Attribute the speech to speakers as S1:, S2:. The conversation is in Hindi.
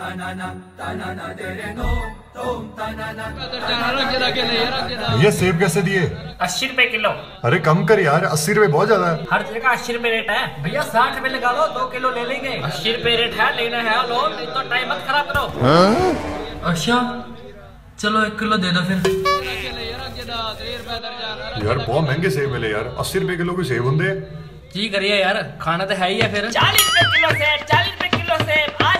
S1: ये सेब कैसे दिए?
S2: 80 रुपए किलो।
S1: अरे कम कर यार, 80 रुपए बहुत ज्यादा है।
S2: हर जगह 80 रुपए रेट है भैया। 60 रुपए लगा लो, 2 किलो ले लेंगे। 80 रुपए रेट है, लेना है लो, नहीं तो टाइम मत खराब करो।
S3: अच्छा चलो 1 किलो दे दो फिर।
S1: यार बहुत महंगे सेब मिले यार, 80 रुपए किलो के सेब होंगे।
S3: जी करिए यार, खाना तो है ही है फिर।
S2: 40 रुपए किलो सेब, 40 रुपए किलो सेब।